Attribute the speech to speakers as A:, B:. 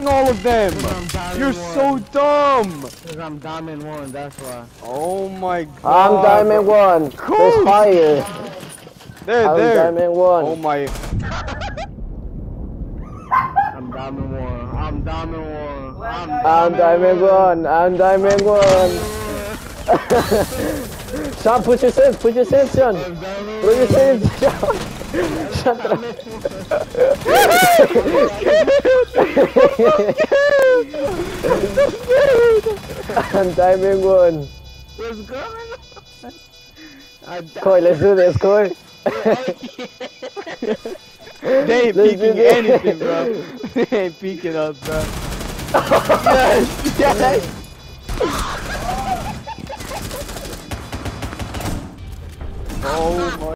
A: peeking all of them? You're so dumb.
B: Because I'm Diamond 1, that's why.
A: Oh my god.
C: I'm Diamond 1.
A: Cool.
C: There's fire.
A: There,
C: I'm
A: there.
C: Diamond 1.
A: Oh my.
B: I'm Diamond 1. I'm Diamond 1.
C: I'm Diamond 1. I'm Diamond 1. Sean, put your sense, Sean. Put your sense, Sean. Sean, I'm Diamond 1.
B: What's going on?
C: Koi, let's do this, Koi.
A: They ain't
C: Let's
A: peeking
C: do this.
A: anything, bro. They ain't peeking us, bro. Yes, yes. Oh my.